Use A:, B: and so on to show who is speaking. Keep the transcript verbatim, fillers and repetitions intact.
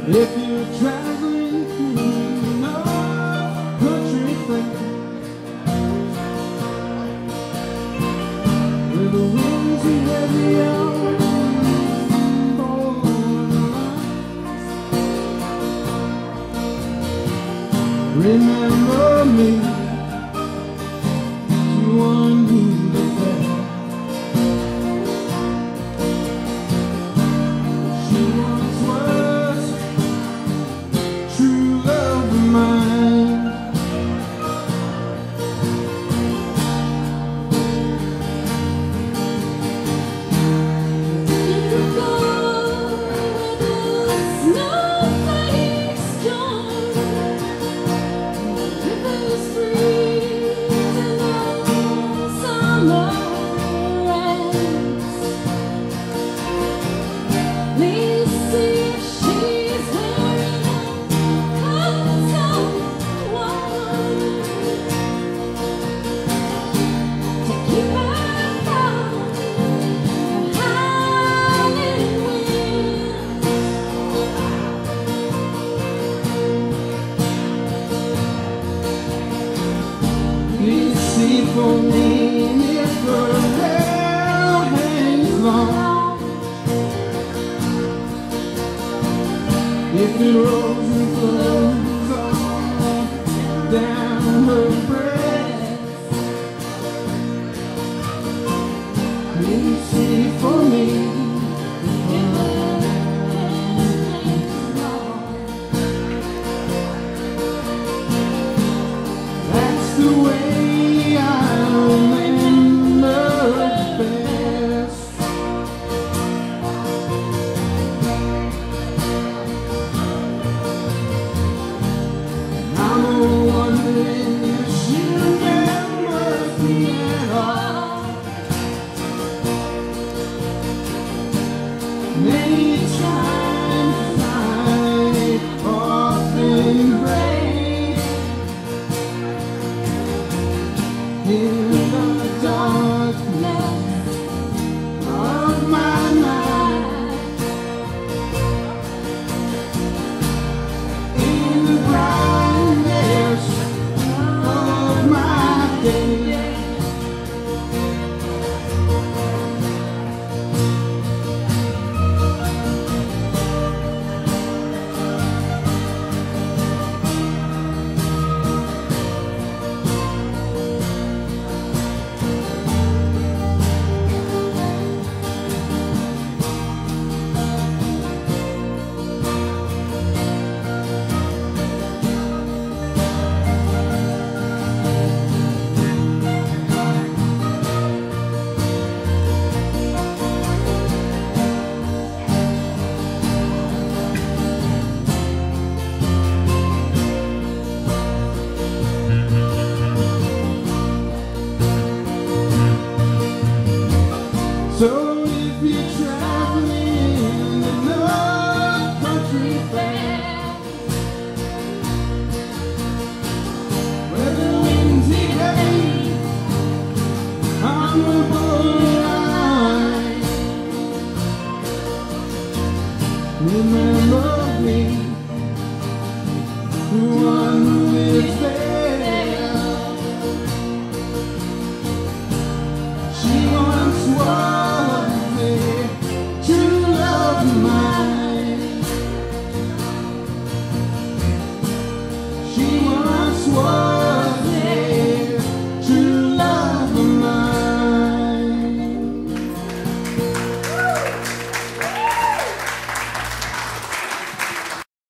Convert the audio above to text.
A: If you're traveling through no country fair, where the winds are heavy on borderlines, remember me, you one who was there. She once was true love of mine.
B: You could go where the snowflakes don't, rivers freeze and the summer ends. Please see if she's wearing a coat of warmth to keep her from the howling winds.
A: Please see for me if her hair hangs long, if it rolls and flows all down her breast. Please see for me if her hair hangs long. That's the way I remember best. I'm wondering if she remembers me at all. Many times I often break in the darkness of my mind, in the brightness of my day. So if you're traveling in the country fair, where the winds hit heavy on the borderline, remember me, the one who lives there. She once was true love of mine. She once was